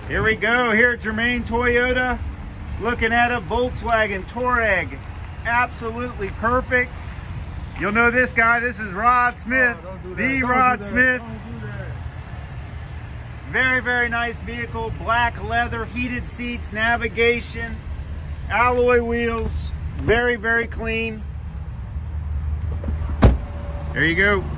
Here we go, here at Germain Toyota, looking at a Volkswagen Touareg. Absolutely perfect. You'll know this guy, this is Rod Smith, the Rod Smith. Very, very nice vehicle, black leather, heated seats, navigation, alloy wheels, very, very clean. There you go.